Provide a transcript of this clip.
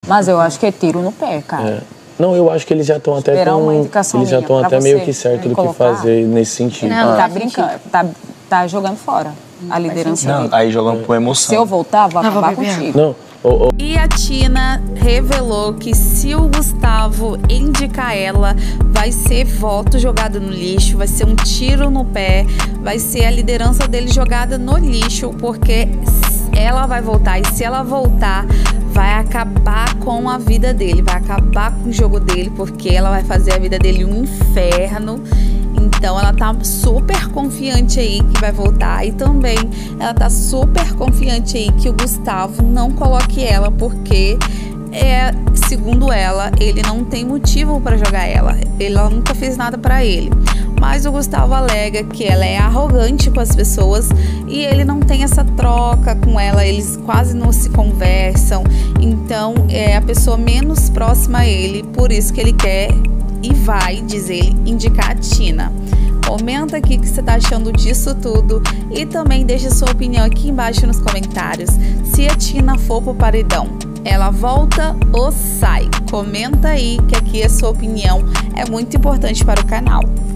Mas eu acho que é tiro no pé, cara. É. Não, eu acho que eles já estão até meio que certo do que fazer nesse sentido. Não, tá brincando, tá jogando fora a liderança dele. Aí jogando com emoção. Se eu voltar, vou acabar contigo. Não. E a Tina revelou que se o Gustavo indicar ela, vai ser voto jogado no lixo, vai ser um tiro no pé, vai ser a liderança dele jogada no lixo, porque ela vai voltar, e se ela voltar, vai acabar com a vida dele, vai acabar com o jogo dele, porque ela vai fazer a vida dele um inferno. Então ela tá super confiante aí que vai voltar, e também ela tá super confiante aí que o Gustavo não coloque ela, porque segundo ela, ele não tem motivo para jogar ela nunca fez nada para ele. Mas o Gustavo alega que ela é arrogante com as pessoas e ele não tem essa troca com ela, eles quase não se conversam, então é a pessoa menos próxima a ele, por isso que ele quer e vai, diz ele, indicar a Tina. Comenta aqui o que você tá achando disso tudo e também deixa sua opinião aqui embaixo nos comentários. Se a Tina for pro paredão, ela volta ou sai? Comenta aí, que aqui a sua opinião é muito importante para o canal.